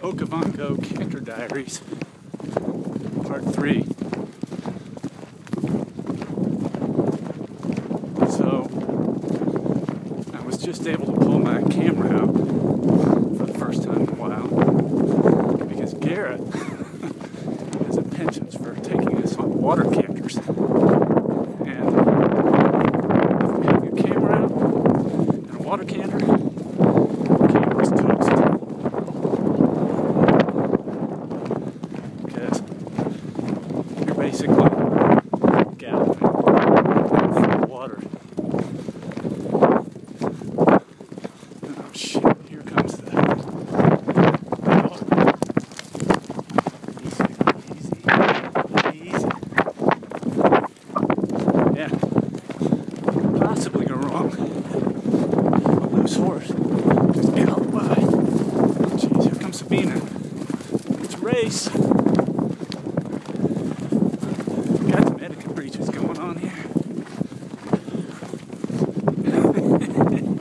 Okavango Canter Diaries, Part 3. So, I was just able to pull my camera out for the first time in a while because Garrett has a penchant for taking us on water canters. And if you have your camera out and a water canter, the camera's toast. Because you're basically galloping through water. Oh shit, here comes the... Easy. Yeah. Possibly go wrong. A loose horse. Just gallop by. Jeez, here comes Sabina. It's a race. Got some etiquette breaches going on here.